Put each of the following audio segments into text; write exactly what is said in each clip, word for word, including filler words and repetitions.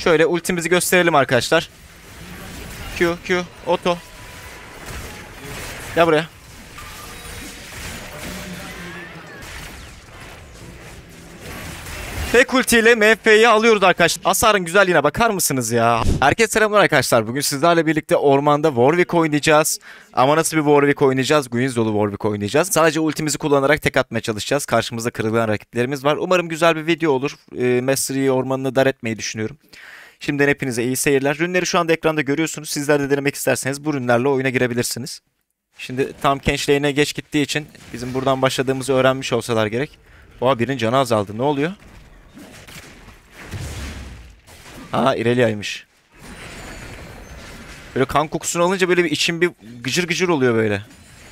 Şöyle ultimizi gösterelim arkadaşlar. Q, Q, oto. Gel buraya. Tek ultiyle M F'yi alıyoruz arkadaşlar. Hasarın güzelliğine bakar mısınız ya? Herkese selamlar arkadaşlar. Bugün sizlerle birlikte ormanda Warwick oynayacağız. Ama nasıl bir Warwick oynayacağız? Guinsoo'lu Warwick oynayacağız. Sadece ultimizi kullanarak tek atmaya çalışacağız. Karşımızda kırılgan rakiplerimiz var. Umarım güzel bir video olur. E, Mastery ormanını dar etmeyi düşünüyorum. Şimdiden hepinize iyi seyirler. Rünleri şu anda ekranda görüyorsunuz. Sizler de denemek isterseniz bu rünlerle oyuna girebilirsiniz. Şimdi tam Kench lane'e geç gittiği için bizim buradan başladığımızı öğrenmiş olsalar gerek. Oha, birinin canı azaldı. Ne oluyor? Ha, İrelia'ymış. Böyle kan kokusunu alınca böyle bir içim bir gıcır gıcır oluyor böyle.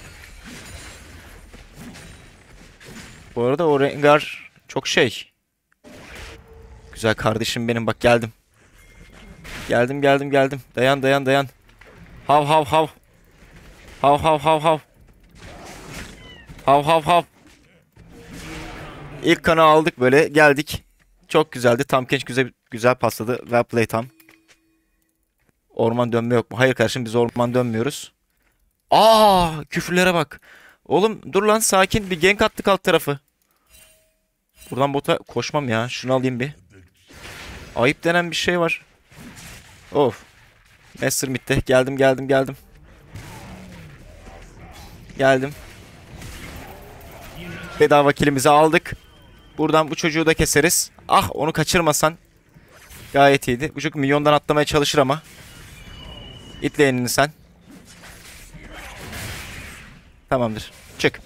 Bu arada o Rengar çok şey. Güzel kardeşim benim, bak geldim. Geldim geldim geldim. Dayan dayan dayan. Hav hav hav. Hav hav hav hav. Hav hav hav. İlk kanı aldık, böyle geldik. Çok güzeldi. Tam Kench güzel güzel pasladı. Well play tam. Orman dönme yok mu? Hayır kardeşim, biz orman dönmüyoruz. Aa, küfürlere bak. Oğlum dur lan, sakin. Bir gank attık alt tarafı. Buradan bota koşmam ya. Şunu alayım bir. Ayıp denen bir şey var. Of. Master mid'de. Geldim geldim geldim. Geldim. Bedava killimizi aldık. Buradan bu çocuğu da keseriz. Ah, onu kaçırmasan. Gayet iyiydi. Bu çocuk milyondan atlamaya çalışır ama. İtle elini sen. Tamamdır. Çık.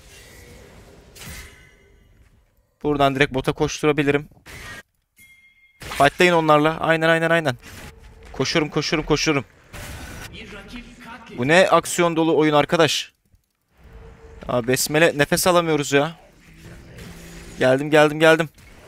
Buradan direkt bota koşturabilirim. Fightlayın onlarla. Aynen aynen aynen. Koşuyorum koşuyorum koşuyorum. Bu ne aksiyon dolu oyun arkadaş. Aa, besmele, nefes alamıyoruz ya. Geldim geldim geldim.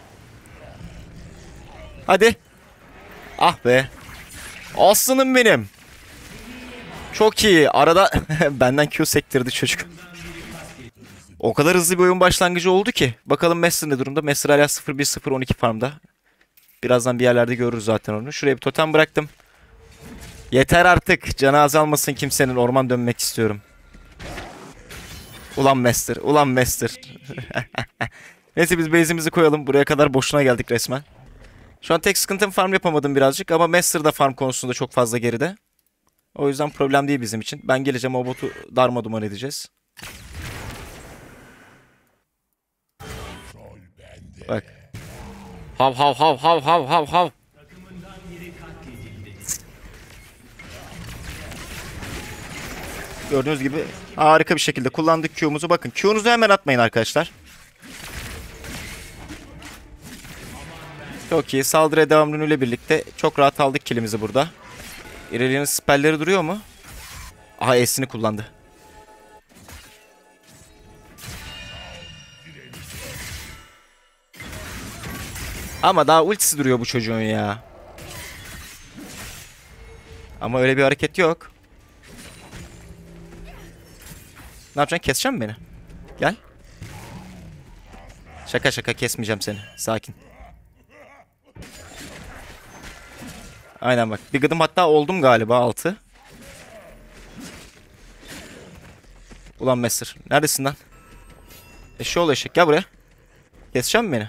Hadi. Ah be. Aslanım benim. Çok iyi. Arada benden Q sektirdi çocuk. O kadar hızlı bir oyun başlangıcı oldu ki. Bakalım Master ne durumda? Master hala sıfır bir sıfır on iki farmda. Birazdan bir yerlerde görürüz zaten onu. Şuraya bir totem bıraktım. Yeter artık. Canı azalmasın kimsenin. Orman dönmek istiyorum. Ulan Master. Ulan Master. Neyse biz base'imizi koyalım. Buraya kadar boşuna geldik resmen. Şu an tek sıkıntım farm yapamadım birazcık. Ama Master da farm konusunda çok fazla geride. O yüzden problem değil bizim için. Ben geleceğim, o botu darmaduman edeceğiz. Bak. Hav hav hav hav hav hav hav. Gördüğünüz gibi harika bir şekilde kullandık Q'muzu. Bakın, Q'nuzu hemen atmayın arkadaşlar. Çok iyi. Saldırıya devam ürünüyle birlikte çok rahat aldık killimizi burada. İrelia'nın spellleri duruyor mu? Aha, E'sini kullandı. Ama daha ultisi duruyor bu çocuğun ya. Ama öyle bir hareket yok. Ne yapacaksın? Keseceğim mi beni? Gel. Şaka şaka, kesmeyeceğim seni. Sakin. Aynen bak. Bir gıdım hatta oldum galiba, altı. Ulan Master. Neredesin lan? Eşeğoğlu eşek. Gel buraya. Keseceğim mi beni?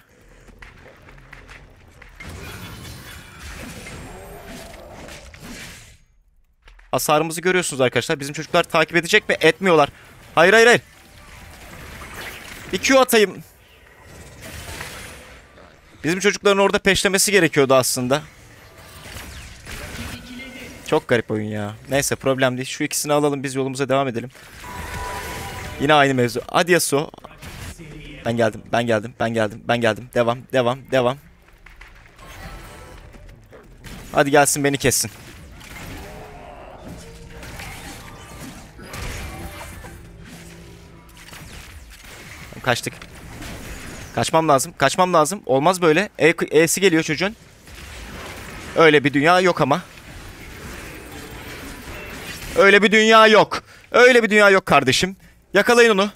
Hasarımızı görüyorsunuz arkadaşlar. Bizim çocuklar takip edecek mi? Etmiyorlar. Hayır hayır hayır. Bir Q atayım. Bizim çocukların orada peşlemesi gerekiyordu aslında. Çok garip oyun ya. Neyse, problem değil. Şu ikisini alalım, biz yolumuza devam edelim. Yine aynı mevzu. Hadi Yasuo. Ben geldim, ben geldim, ben geldim, ben geldim. Devam, devam, devam. Hadi gelsin, beni kessin. Kaçtık. Kaçmam lazım, kaçmam lazım. Olmaz böyle. E, E'si geliyor çocuğun. Öyle bir dünya yok ama. Öyle bir dünya yok. Öyle bir dünya yok kardeşim. Yakalayın onu.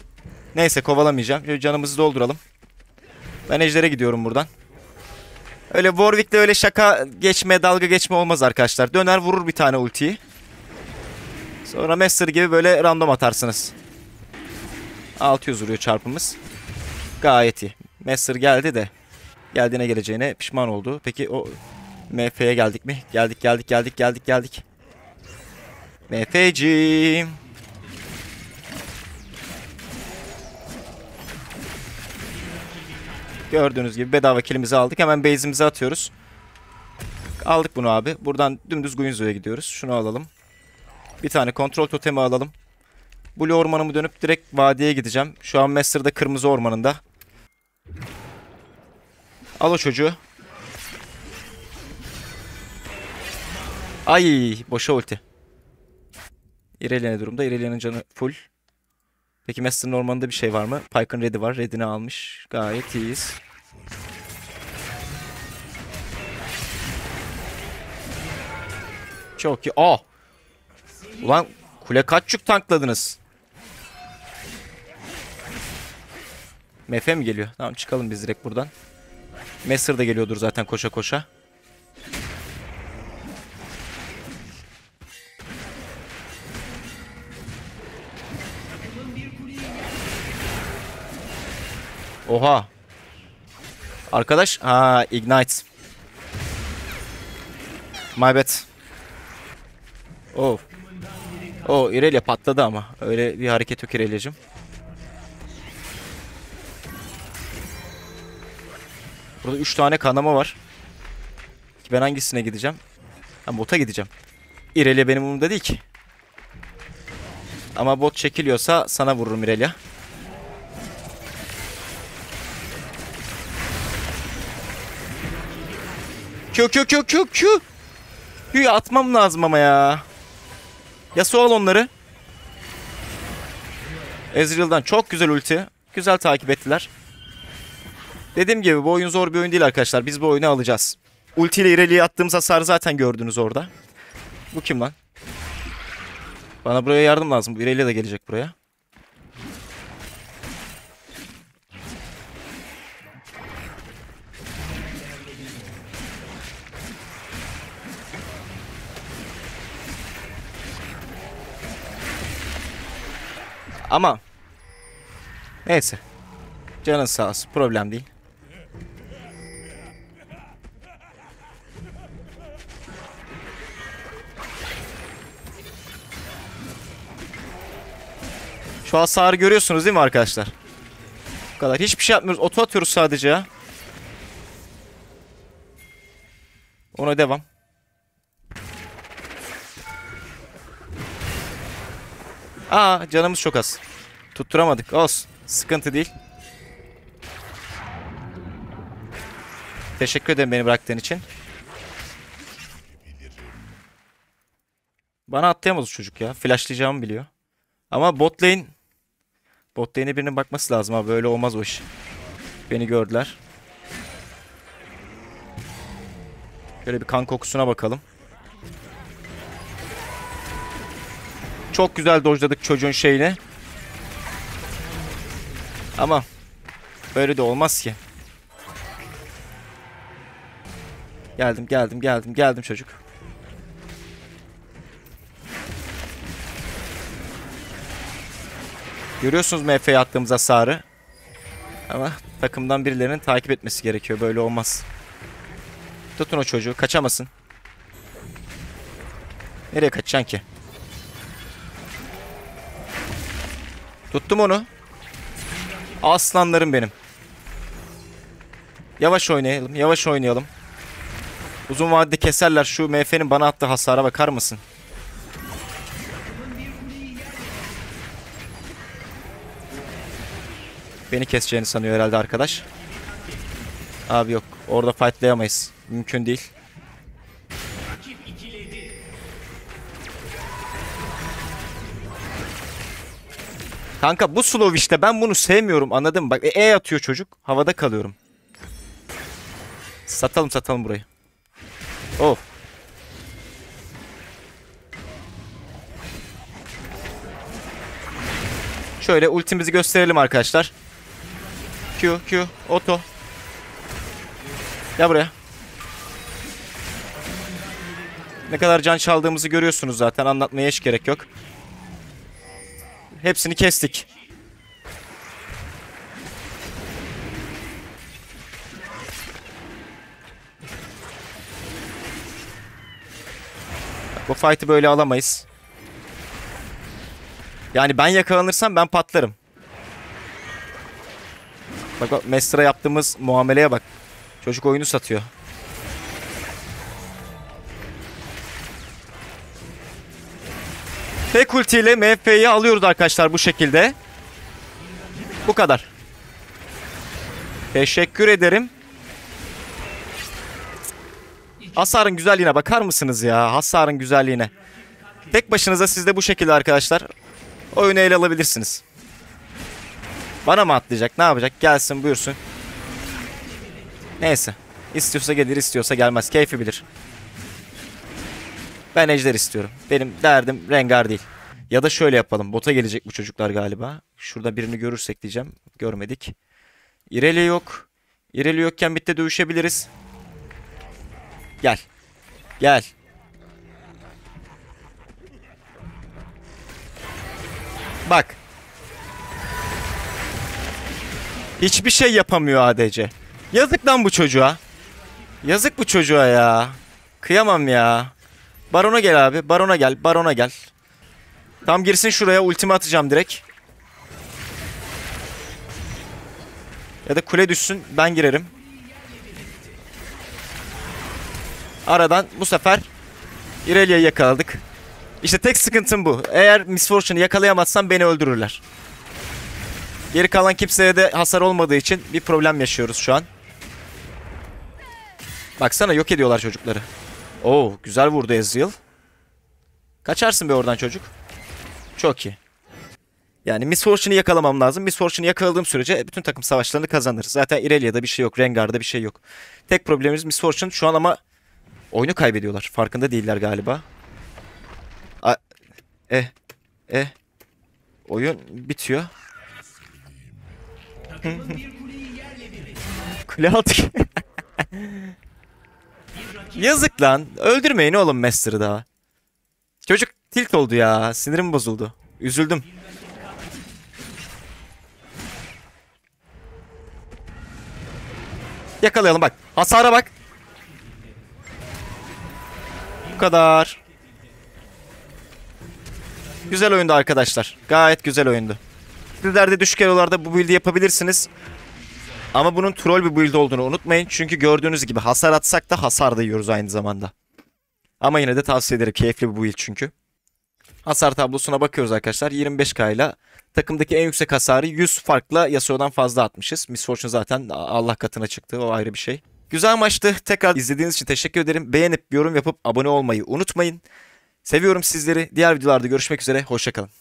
Neyse, kovalamayacağım. Şöyle canımızı dolduralım. Ben ejdere gidiyorum buradan. Öyle Warwick'le öyle şaka geçme, dalga geçme olmaz arkadaşlar. Döner vurur bir tane ultiyi. Sonra Master gibi böyle random atarsınız. altı yüz vuruyor çarpımız. Gayet iyi. Master geldi de. Geldiğine geleceğine pişman oldu. Peki o M F'ye geldik mi? Geldik geldik geldik geldik geldik. M F'ciğim. Gördüğünüz gibi bedava killimizi aldık. Hemen base'imize atıyoruz. Aldık bunu abi. Buradan dümdüz Guinzo'ya gidiyoruz. Şunu alalım. Bir tane kontrol totemi alalım. Blue ormanımı dönüp direkt vadiye gideceğim. Şu an Master'da kırmızı ormanında. Al o çocuğu. Ay, boşa ulti. Irelia ne durumda? Irelia'nın canı full. Peki Master'ın ormanında bir şey var mı? Pyke'ın red'i var. Red'ini almış. Gayet iyiyiz. Çok iyi. Aa! Ulan kule kaç çuk tankladınız? M F mi geliyor? Tamam, çıkalım biz direkt buradan. Master da geliyordur zaten koşa koşa. Oha. Arkadaş. Ha, Ignite. My bad. Oh. Oh, Irelia patladı ama. Öyle bir hareket yok Irelia'cığım. Burada üç tane kanama var. Ben hangisine gideceğim? Ben bota gideceğim. Irelia benim umurumda değil ki. Ama bot çekiliyorsa sana vururum Irelia. Q Q Q Q Q. Q'yu atmam lazım ama ya. Yasuo al onları. Ezreal'dan çok güzel ulti. Güzel takip ettiler. Dediğim gibi bu oyun zor bir oyun değil arkadaşlar. Biz bu oyunu alacağız. Ulti ile Irelia'ya attığımız hasarı zaten gördünüz orada. Bu kim lan? Bana buraya yardım lazım. Bu Irelia da gelecek buraya. Ama neyse. Canın sağ olsun. Problem değil. Şu hasarı görüyorsunuz değil mi arkadaşlar? Bu kadar. Hiçbir şey yapmıyoruz. Oto atıyoruz sadece ya. Ona devam. Aa, canımız çok az. Tutturamadık. Olsun. Sıkıntı değil. Teşekkür ederim beni bıraktığın için. Bana atlayamaz çocuk ya. Flashlayacağımı biliyor. Ama bot lane... Bot lane'e birinin bakması lazım abi. Böyle olmaz o iş. Beni gördüler. Şöyle bir kan kokusuna bakalım. Çok güzel dojladık çocuğun şeyini. Ama böyle de olmaz ki. Geldim geldim geldim geldim çocuk. Görüyorsunuz M F'ye attığımız hasarı. Ama takımdan birilerinin takip etmesi gerekiyor. Böyle olmaz. Tutun o çocuğu. Kaçamasın. Nereye kaçacaksın ki? Tuttum onu. Aslanlarım benim. Yavaş oynayalım. Yavaş oynayalım. Uzun vadede keserler. Şu M F'nin bana attığı hasara bakar mısın? Beni keseceğini sanıyor herhalde arkadaş. Abi yok. Orada fightlayamayız. Mümkün değil. Kanka bu slow işte. Ben bunu sevmiyorum. Anladın mı? Bak E atıyor çocuk. Havada kalıyorum. Satalım satalım burayı. Oh. Şöyle ultimizi gösterelim arkadaşlar. Q, Q, oto. Gel buraya. Ne kadar can çaldığımızı görüyorsunuz zaten. Anlatmaya hiç gerek yok. Hepsini kestik. Bu fight'ı böyle alamayız. Yani ben yakalanırsam ben patlarım. Bak bak Mester'a yaptığımız muameleye bak. Çocuk oyunu satıyor. Tek ultiyle M F'yi alıyoruz arkadaşlar bu şekilde. Bu kadar. Teşekkür ederim. Hasarın güzelliğine bakar mısınız ya? Hasarın güzelliğine. Tek başınıza siz de bu şekilde arkadaşlar oyunu ele alabilirsiniz. Bana mı atlayacak? Ne yapacak? Gelsin buyursun. Neyse. İstiyorsa gelir, istiyorsa gelmez. Keyfi bilir. Ben ejder istiyorum. Benim derdim Rengar değil. Ya da şöyle yapalım. Bota gelecek bu çocuklar galiba. Şurada birini görürsek diyeceğim. Görmedik. İrelia yok. İrelia yokken bitti dövüşebiliriz. Gel. Gel. Bak. Hiçbir şey yapamıyor A D C. Yazık lan bu çocuğa. Yazık bu çocuğa ya. Kıyamam ya. Barona gel abi. Barona gel. Barona gel. Tam girsin şuraya. Ultimi atacağım direkt. Ya da kule düşsün. Ben girerim. Aradan bu sefer İrelia'yı yakaladık. İşte tek sıkıntım bu. Eğer Miss Fortune'ı yakalayamazsam beni öldürürler. Geri kalan kimseye de hasar olmadığı için bir problem yaşıyoruz şu an. Baksana yok ediyorlar çocukları. Oo güzel vurdu Ezreal. Kaçarsın be oradan çocuk. Çok iyi. Yani Miss Fortune'ı yakalamam lazım. Miss Fortune'ı yakaladığım sürece bütün takım savaşlarını kazanırız. Zaten Irelia'da bir şey yok. Rengar'da bir şey yok. Tek problemimiz Miss Fortune şu an ama oyunu kaybediyorlar. Farkında değiller galiba. A eh. Eh. Oyun bitiyor. Kule aldık. Yazık lan. Öldürmeyin oğlum Master'ı daha. Çocuk tilt oldu ya. Sinirim bozuldu. Üzüldüm. Yakalayalım bak. Hasara bak. Bu kadar. Güzel oyundu arkadaşlar. Gayet güzel oyundu. Sizler de düşük elolarda bu build'i yapabilirsiniz. Ama bunun troll bir build olduğunu unutmayın. Çünkü gördüğünüz gibi hasar atsak da hasar da yiyoruz aynı zamanda. Ama yine de tavsiye ederim. Keyifli bir build çünkü. Hasar tablosuna bakıyoruz arkadaşlar. yirmi beş K ile takımdaki en yüksek hasarı yüz farkla Yasuo'dan fazla atmışız. Miss Fortune zaten Allah katına çıktı. O ayrı bir şey. Güzel maçtı. Tekrar izlediğiniz için teşekkür ederim. Beğenip yorum yapıp abone olmayı unutmayın. Seviyorum sizleri. Diğer videolarda görüşmek üzere. Hoşça kalın.